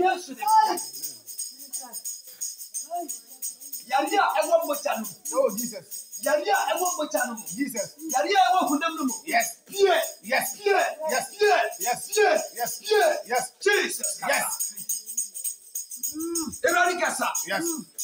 yes, Yaria, I want more channel. Oh, Jesus. Yaria, I want more channel. Jesus. Yaria, I want them. Yes. Yeah. Yes. Yeah. Yes. Yeah. Yes. Yeah. Yes. Yeah. Yes. Jesus. Yes. Eradicasa. Yes.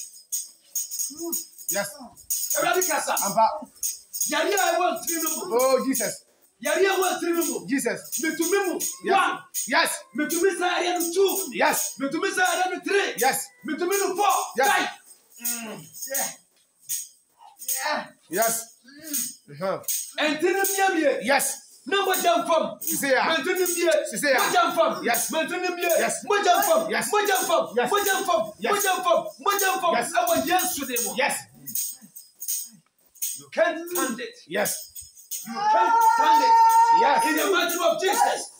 Yes. Eradicasa. Ampa. Yaria, I want 3 minutes. Oh, Jesus. Yaria, I want 3 minutes. Jesus. Me to me. Yes. 1. Yes. Me to me say 2. Yes. Me to me say 3. Yes. Me to me 4. Yes. 5. Yeah. Yeah. Yes. And then Yes. No jump from. Say ya. Maintain Say ya. jump from. Yes. Maintain Yes. jump from. Yes. Jump from. Yes. Jump from. Yes. Jump from. Jump from. Yes. I want yes to them. Yes. You can't stand it. Yes. You can't stand it. Yes. In the mighty name of Jesus.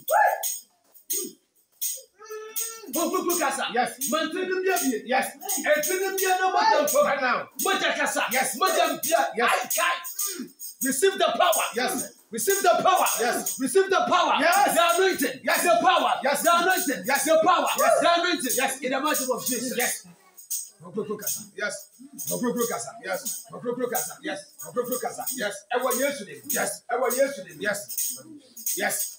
Yes. Maintain Yes. right now. Yes. Yes. Receive the power. Yes. Receive the power. Yes. Receive the power. Yes. The anointing. Yes. The power. Yes. The anointing. Yes. The power. Yes. The anointing. Yes. In the mighty name of Jesus. Yes. Yes. Yes. Yes. Yes. Yes. Yes. I want yes to them. Yes. I want yes to them. Yes. Yes.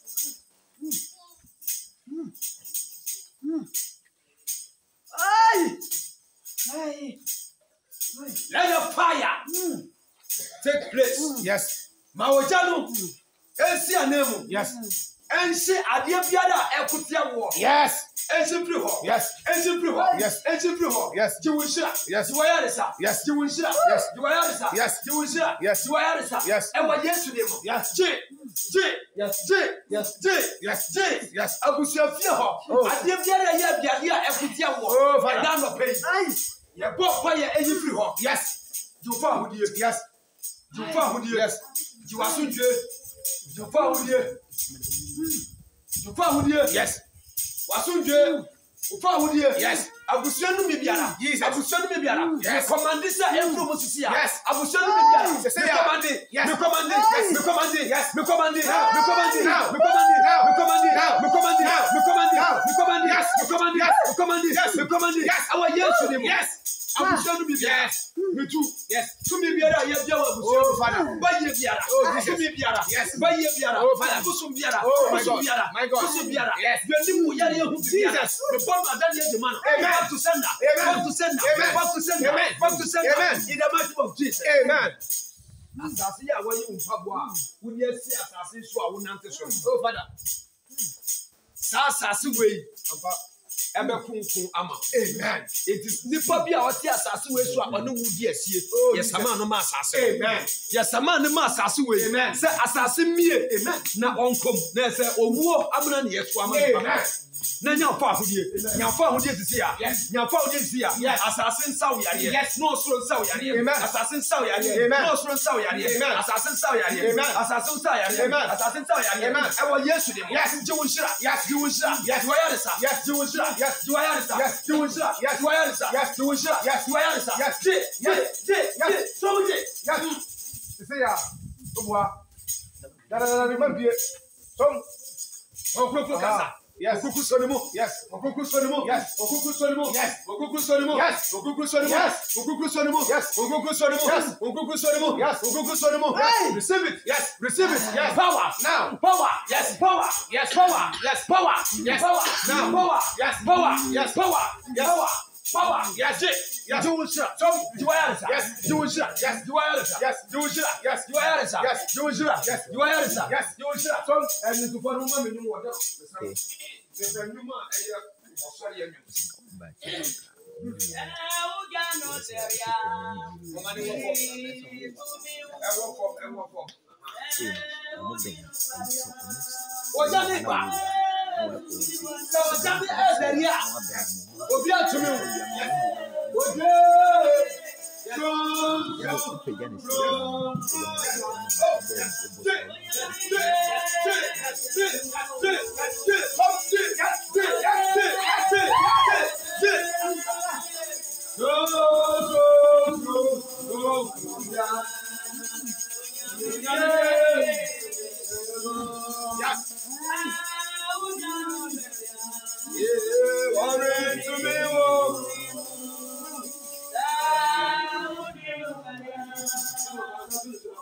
Aye. Aye. Let the fire take place. Yes. Mawajano. Esi anemu. Yes. Ense adie biada ekotia wo. Yes. Ense pri ho. Yes. Ense pri ho. Yes. Ense pri ho. Yes. Jiwunshira. Yes. Jiwayarisa. Yes. Jiwunshira. Yes. Jiwayarisa. Yes. Jiwunshira. Yes. Jiwayarisa. Yes. Ewa Yesu demo. Yes. J. Yes. Yes. Yes. Yes. Abusua fie ho. Oh. Adie biada ya biade a ekotia wo. Oh, Father. Dan no pay. Aye. Ye bo pa ye eyi pri ho. Yes. Jiwfa hodie. Yes. Jiwfa hodie. Yes. Jiwasundwe. Jiwfa hodie. Jiwfa hodie. Yes. Wasundwe. Ufa hodie. Yes. Abusua no me biara. Jesus. Abusua no me biara. Yes. Commandisa enfro musisi a. Yes. Abusua no me biara. Yes. Me commande. Yes. Me commande. Yes. Me commande. Yes. Me commande. Now. Me commande. Now. Me commande. Now. Me commande. Now. Me commande. Now. Me commande. Now. Me commande. Yes. Me commande. Yes. Me commande. Yes. Me commande. Yes. Our Yesu name. Yes. Abusua no me biara. Yes. Me too. Yes. To me biara ye biara abusua. Oh, Father. Ba ye biara. Oh, Jesus. To me biara. Yes. Ba ye biara. Oh, Father. Busum biara. Oh, my Busum God. biara. My God. Busum biara. Yes. Yeni mu yare hu Jesus. Me born adani ye man. Amen. Back to sender. Amen. Back to sender. Amen. Back to sender. Amen. Back to sender. Amen. In the mighty name of Jesus. Amen. Asase ya wa yi mpabo a woni asi asase so a wonante so. Oh Father. Sa asase we ebe kunkun ama. Amen. It is nipa bi a oti asase we so a onu wudi asie. Oh, Yes sama no ma asase. Amen. Yes sama no ma asase we. Amen. Say asase mie. Amen. Na onkom. Na say owuo abuna ne yeso ama nipa. Amen. Na nyafa ahodie. Nyafa ahodie tisi a. Yes. Nyafa ahodie tisi a. Yes. Asase nsaw yare. Yes. No osoro nsaw yare. Amen. Asase nsaw yare. Amen. No osoro nsaw yare. Amen. Asase nsaw yare. Amen. Asase nsaw yare. Amen. Asase nsaw yare. Amen. Ewo Yesu dem. Yes. Jiwunshira. Yes. Jiwunshira. Yes. Jiwayarisa. Yes. Jiwunshira. Yes. Jiwayarisa. Yes. Jiwunshira. Yes. Jiwayarisa. Yes. Jiwunshira. Yes. Jiwayarisa. Yes. Yes. So much. Yes. You say ya. Obwa. Da remember. Some. Okoko kasa. Yes. Okuku sonimo. Yes. Okuku sonimo. Yes. Okuku sonimo. Yes. Okuku sonimo. Yes. Okuku sonimo. Yes. Okuku sonimo. Yes. Okuku sonimo. Yes. Okuku sonimo. Yes. Okuku sonimo. Hey. Receive it. Yes. Receive it. Yes. Power. Now. Power. Yes. Power. Yes. Power. Yes. Power. Yes. Power. Now. Power. Yes. Power. Yes. Power. Yes. Power. Power. Yes. Yes. Jiwunshira. Some. Jiwayarisa. Yes. Jiwunshira. Yes. Jiwayarisa. Yes. Jiwunshira. Yes. Jiwayarisa. Yes. Jiwunshira. Yes. Jiwayarisa. Yes. Jiwunshira. Some. And the one woman in your water. There's a new man. Sorry, Thank you.